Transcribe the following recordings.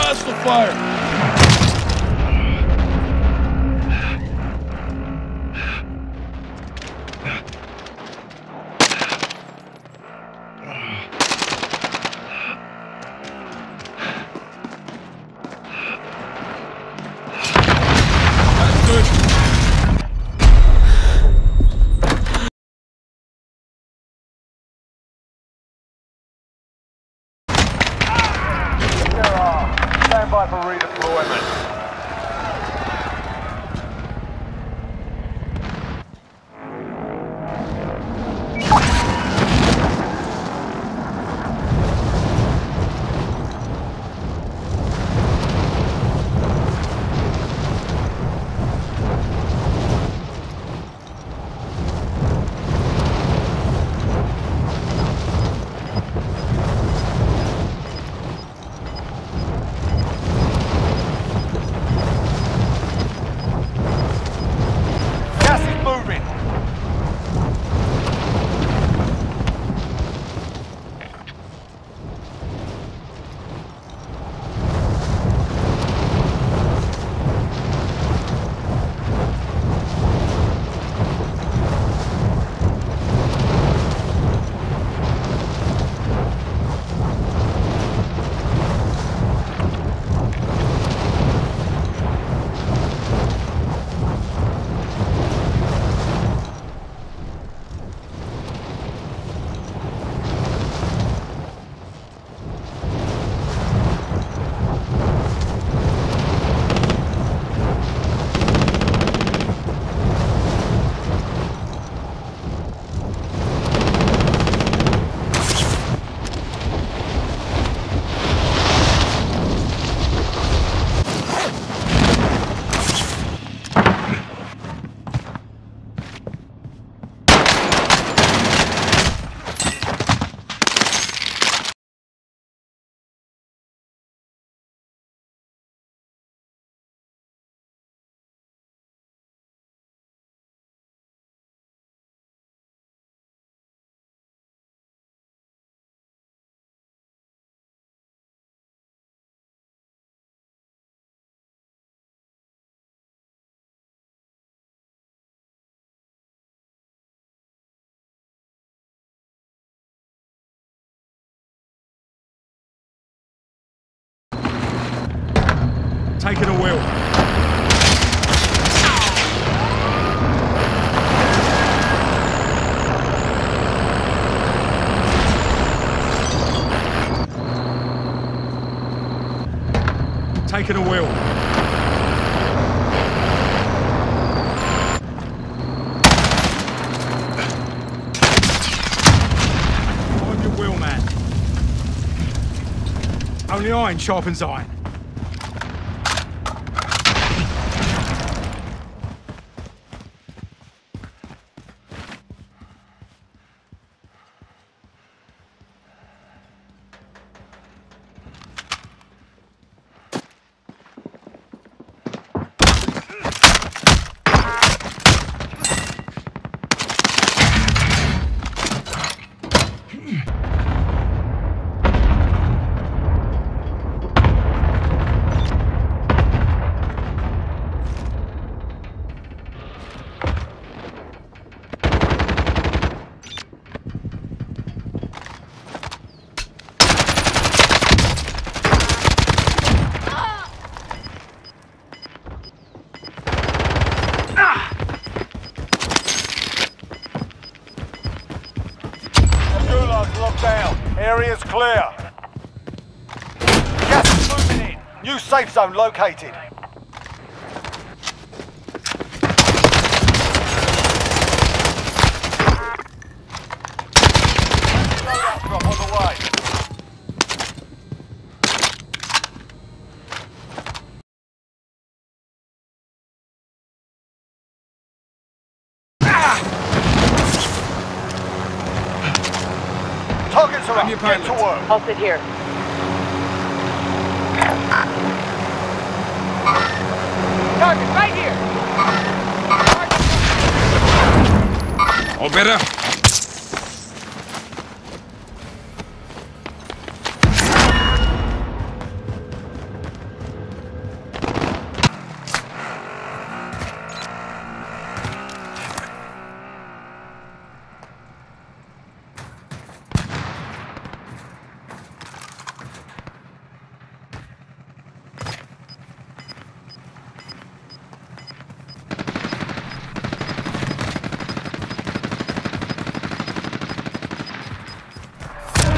Hostile fire! Stand by for redeployment. Gas is moving. Taking a wheel. Taking a wheel. On your wheel, man. Only iron sharpens iron. Locked down. Area's clear. Gas is moving in. New safe zone located. Loadout drop on the way. Targets are up. Get to work. I'll sit here. Target right here. All better?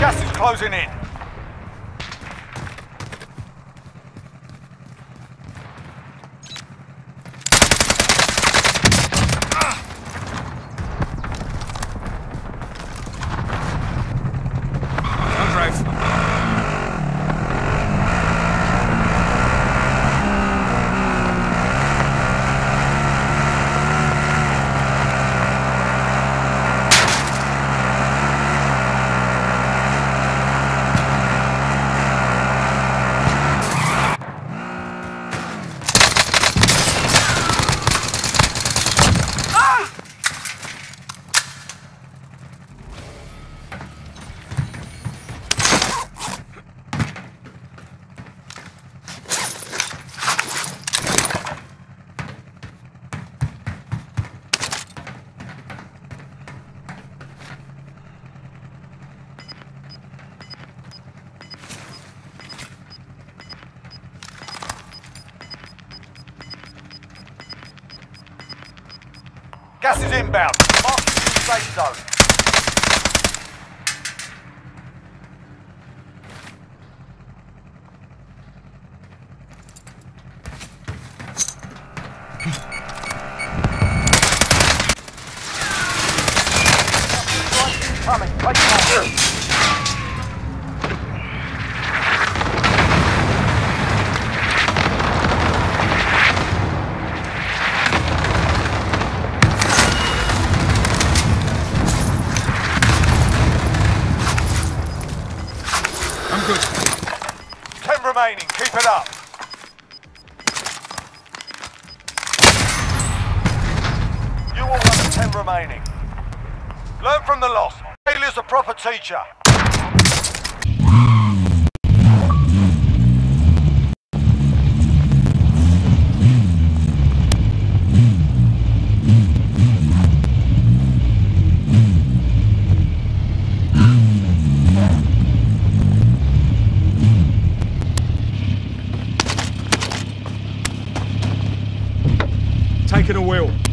Gas is closing in. I'll drive. Gas is inbound. Mark the safe zone. Coming. Right now. I'm good. 10 remaining. Keep it up. You all have 10 remaining. Learn from the loss. Failure's a proper teacher. Taking a wheel.